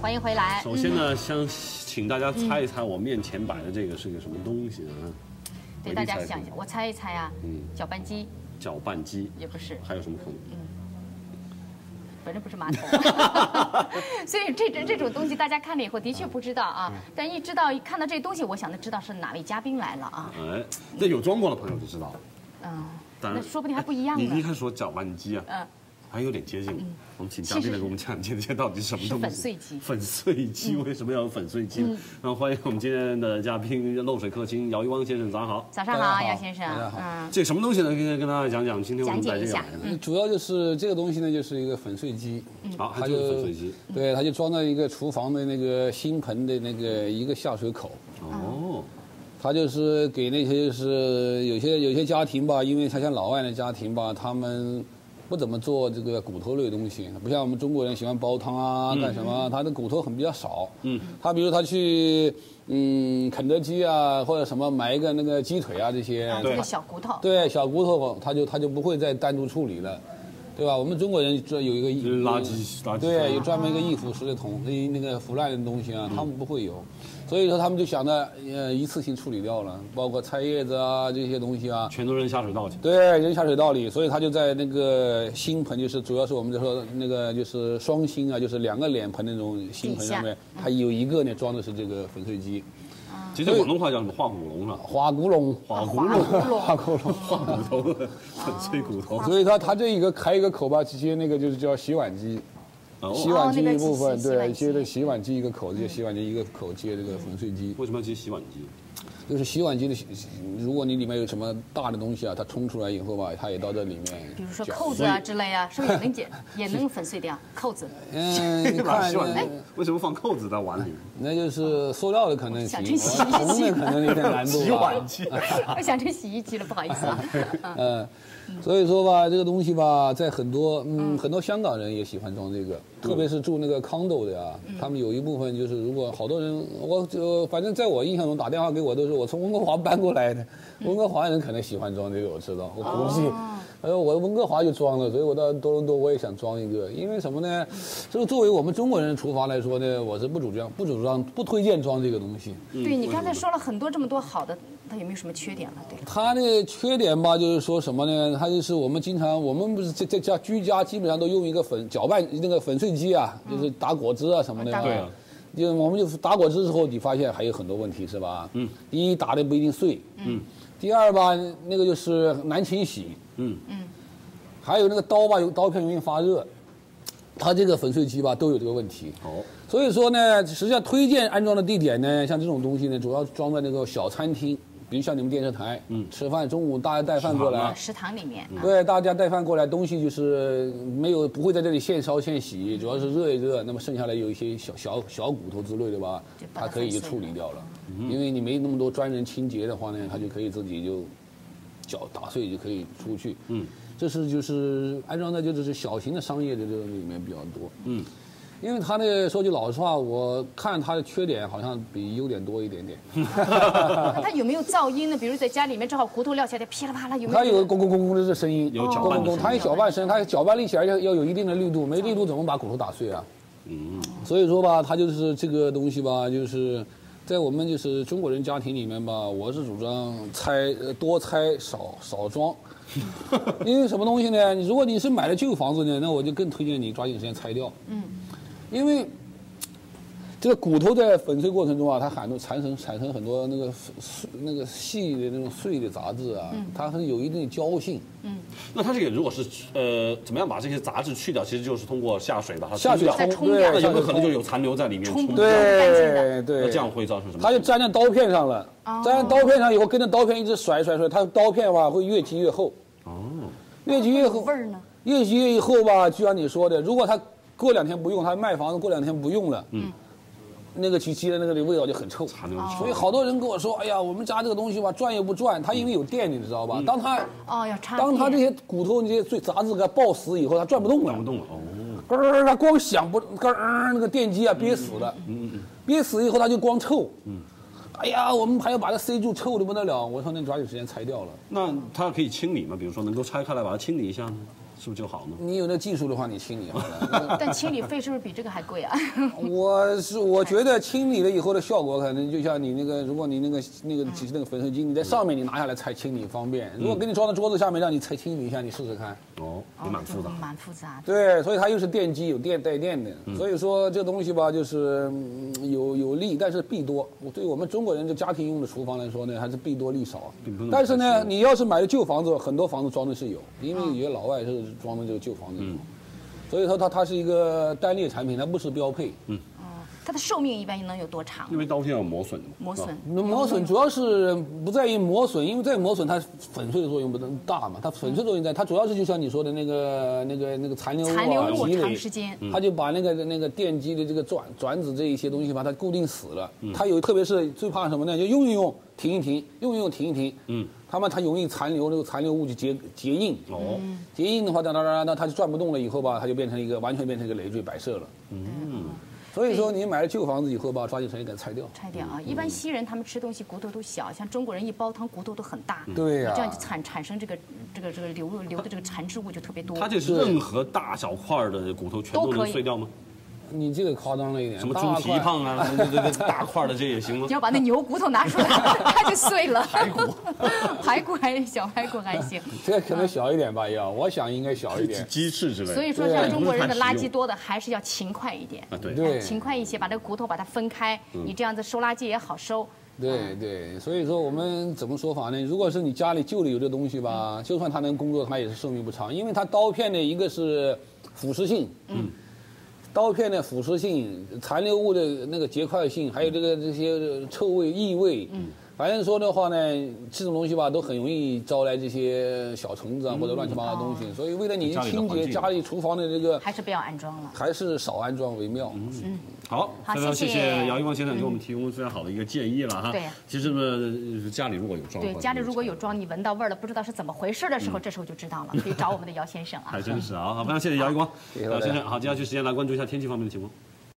欢迎回来。 首先呢，想请大家猜一猜我面前摆的这个是个什么东西呢？ 对，大家想一想，我猜一猜啊。搅拌机。 搅拌机也不是。 还有什么可能？ 反正不是马桶。所以这种东西大家看了以后的确不知道啊，但一看到这东西，我想就知道是哪位嘉宾来了啊。 哎，那有装过的朋友就知道了。 那说不定还不一样呢。 你一开始说搅拌机啊，还有点接近。我们请嘉宾来给我们讲解这到底是什么东西。 粉碎机。 粉碎机为什么要有粉碎机？然后欢迎我们今天的嘉宾漏水客卿姚一汪先生，早上好。 早上好，姚先生。 大家好。 这什么东西呢？跟大家讲讲。今天我们摆这个来呢，主要就是这个东西呢，就是一个粉碎机。 好，它就是粉碎机。 对，它就装在一个厨房的那个新盆的那个一个下水口。 哦。 他就是给那些就是有些家庭吧，因为他像老外的家庭吧，他们不怎么做这个骨头类的东西，不像我们中国人喜欢煲汤啊干什么，他的骨头比较少。他比如他去肯德基啊或者什么买一个那个鸡腿啊这些， 这个小骨头， 对小骨头他就不会再单独处理了。对吧？我们中国人有一个垃圾， 对，有专门一个易腐蚀的桶，那个腐烂的东西啊，他们不会有，所以说他们就想着一次性处理掉了，包括菜叶子啊这些东西啊， 全都扔下水道去。 对，扔下水道里，所以他就在那个新盆，就是主要是我们就说那个就是双星啊，就是2个脸盆那种新盆上面，它有一个呢装的是这个粉碎机。 其实广东话叫什么？化骨龙了。 化骨龙， 化骨头，粉碎骨头。 所以它这一个开一个口吧，接那个就是叫洗碗机。洗碗机一部分，对，接着洗碗机一个口，接洗碗机一个口接这个粉碎机。 为什么要接洗碗机？ 就是洗碗机的，如果你里面有什么大的东西啊，它冲出来以后吧，它也到这里面。 比如说扣子啊之类啊，是不是也能粉碎掉扣子？ 你看， 为什么放扣子在碗里？ 那就是塑料的可能行， 铜的可能有点难度。 洗碗机， 我想成洗衣机了，不好意思啊。 所以说吧，这个东西吧，在很多香港人也喜欢装这个，特别是住那个 condo 的啊，他们有一部分就是，如果好多人，反正在我印象中打电话给我都是我从温哥华搬过来的，温哥华人可能喜欢装这个，我知道，我估计，我温哥华就装了，所以我到多伦多我也想装一个，因为什么呢？这个作为我们中国人厨房来说呢，我是不推荐装这个东西。 对你刚才说了很多这么多好的，它有没有什么缺点了？对， 它的缺点吧，就是说什么呢？它就是我们不是在家居家基本上都用一个搅拌那个粉碎机啊，就是打果汁啊什么的。 对。 就我们就打果汁之后，你发现还有很多问题是吧？第一打的不一定碎。第二吧，那个就是难清洗。还有那个刀吧，刀片容易发热。它这个粉碎机吧都有这个问题。所以说呢，实际上推荐安装的地点呢，像这种东西呢，主要装在那个小餐厅。比如像你们电视台，吃饭中午大家带饭过来， 食堂里面， 对，大家带饭过来，东西就是不会在这里现烧现洗，主要是热一热，那么剩下来有一些小骨头之类的吧，它可以就处理掉了，因为你没那么多专人清洁的话呢，它就可以自己就打碎就可以出去，这是就是安装在就是小型的商业的这个里面比较多，因为它呢，说句老实话，我看它的缺点好像比优点多一点点。 那它有没有噪音呢？比如在家里面正好骨头撂下来，噼里啪啦，有没有？ 它有咣咣咣咣的这声音， 有搅拌声， 它有搅拌声，它搅拌力气而且要有一定的力度，没力度怎么把骨头打碎啊？所以说吧，它就是这个东西吧，就是在我们就是中国人家庭里面吧，我是主张多拆少装。因为什么东西呢？如果你是买了旧房子呢，那我就更推荐你抓紧时间拆掉。因为这个骨头在粉碎过程中啊，它产生很多那个细的那种碎的杂质啊，它是有一定胶性。 那它这个如果是怎么样把这些杂质去掉，其实就是通过下水把它下水冲掉， 那有没有可能就有残留在里面？ 对， 那这样会造成什么？ 它就粘在刀片上了，粘在刀片上以后，跟着刀片一直甩，它刀片吧会越积越厚。越积越厚。 味儿呢？ 越积越厚吧，就像你说的，如果它过2天不用，他卖房子过2天不用了，那个积的那个味道就很臭。所以好多人跟我说，哎呀，我们家这个东西吧，转又不转，它因为有电，你知道吧？当它这些骨头这些杂质给它爆死以后，它转不动了。它光响不那个电机啊憋死了。憋死以后它就光臭。哎呀，我们还要把它塞住，臭的不得了。我说那抓紧时间拆掉了。 那它可以清理吗？比如说能够拆开来把它清理一下呢？ 是不是就好呢？ 你有那技术的话，你清理好了。 但清理费是不是比这个还贵啊？ 我觉得清理了以后的效果，可能就像你那个，如果你那个粉碎机，你在上面你拿下来才清理方便。如果给你装到桌子下面，让你才清理一下，你试试看。 哦，也蛮复杂。 蛮复杂。 对，所以它又是电机，有带电的，所以说这东西吧，就是有利，但是弊多。对我们中国人这家庭用的厨房来说呢，还是弊多利少。但是呢，你要是买的旧房子，很多房子装的是有，因为有些老外是装的这个旧房子。所以说它是一个单列产品，它不是标配。 它的寿命一般能有多长？ 因为刀片有磨损的。 磨损主要是不在于磨损，因为在磨损它粉碎的作用不能大嘛，它粉碎作用在它主要是就像你说的那个残留物长时间， 它就把那个电机的这个转子这一些东西把它固定死了。它有特别是最怕什么呢？就用一用停一停，用一用停一停。它容易残留，那个残留物就结印。结印的话，那它就转不动了以后吧，它就完全变成一个累赘摆设了。所以说，你买了旧房子以后吧，抓紧时间给它拆掉。 拆掉啊！一般西人他们吃东西骨头都小，像中国人一煲汤骨头都很大。 对呀， 这样就产生这个流的这个残质物就特别多。 它这是任何大小块的骨头全都能碎掉吗？ 你这个夸张了一点。 什么猪蹄膀啊，这大块的这也行吗？ 你要把那牛骨头拿出来，它就碎了。排骨小排骨还行。 这个可能小一点吧，我想应该小一点。 鸡翅之类的。 所以说，像中国人的垃圾多的，还是要勤快一点。 对， 勤快一些，把这个骨头把它分开，你这样子收垃圾也好收。 对，所以说我们怎么说法呢？如果是你家里旧的有这东西吧，就算它能工作，它也是寿命不长，因为它刀片的一个是腐蚀性，刀片的腐蚀性、残留物的那个结块性，还有这些臭味、异味，反正说的话呢，这种东西吧，都很容易招来这些小虫子啊，或者乱七八糟的东西。所以为了你清洁家里厨房的这个， 还是不要安装了， 还是少安装为妙。 好，非常谢谢姚一光先生给我们提供非常好的一个建议了哈。 对， 其实呢，家里如果有装， 对，家里如果有装，你闻到味儿了，不知道是怎么回事的时候，这时候就知道了，可以找我们的姚先生啊。 还真是啊，好，非常谢谢姚一光，姚先生。好，接下去时间来关注一下天气方面的情况。